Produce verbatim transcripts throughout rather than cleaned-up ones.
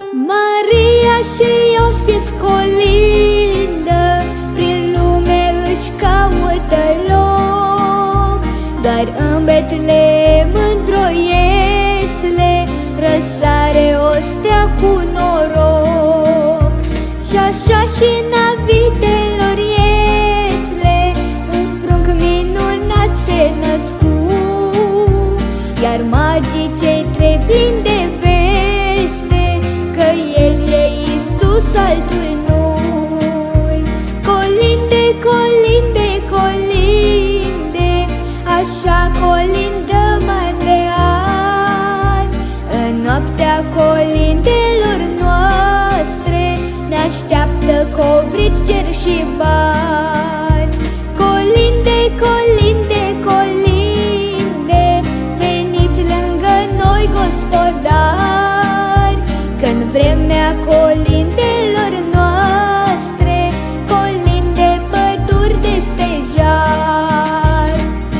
Maria și Iosif colindă, prin lume își caută loc. Doar în Betlehem, într-o iesle, răsare o stea cu noroc. Și așa și navitelor iesle, un prunc minunat se născu. Iar magii cei trei plini de veste, că El e Iisus, altul nu-i. Colinde, colinde, colinde, așa colindă an de an. În noaptea colindelor noastre ne așteaptă covrici, cer și bani. Colinde, colinde, colinde, veniți lângă noi, gospodari, că-n vremea colindelor noastre colinde păduri de stejar.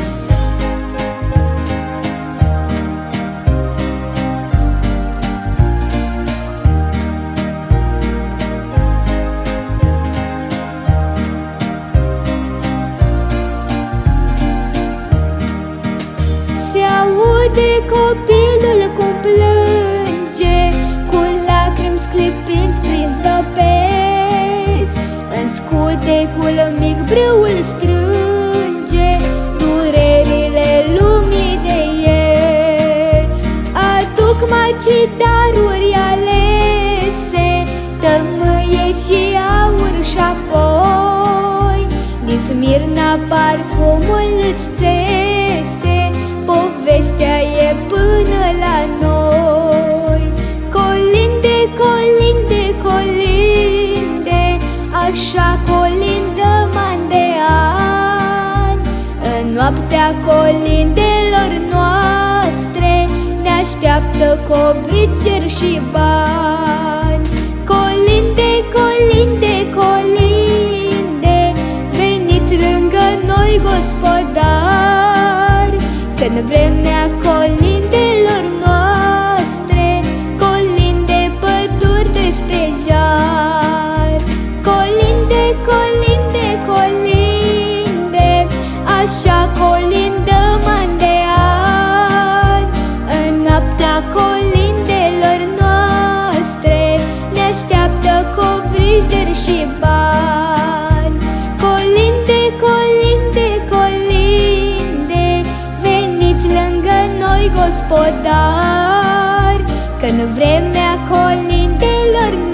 Se aude copilul cum plânge, cu lacrimi sclipind prin zăpezi. În scutecul mic brâul strânge durerile lumii de ieri. Aduc magii daruri alese, tămâie și aur și apoi din Smirna parfumul îți țese. Povestea e până la noi. Colinde, colinde, colinde, așa colindăm an de an. În noaptea colindelor noastre ne așteaptă covrici, cer și bani. Colinde, colinde, colinde, veniți lângă noi, gospodari, că-n vremea colindelor noastre colinde păduri de stejar. Colinde, colinde, colinde, așa colindăm an de an. În noaptea colindelor noastre ne așteaptă covrici și bani. Colinde, colinde, colinde, veniți lângă noi, gospodari, că-n vremea colindelor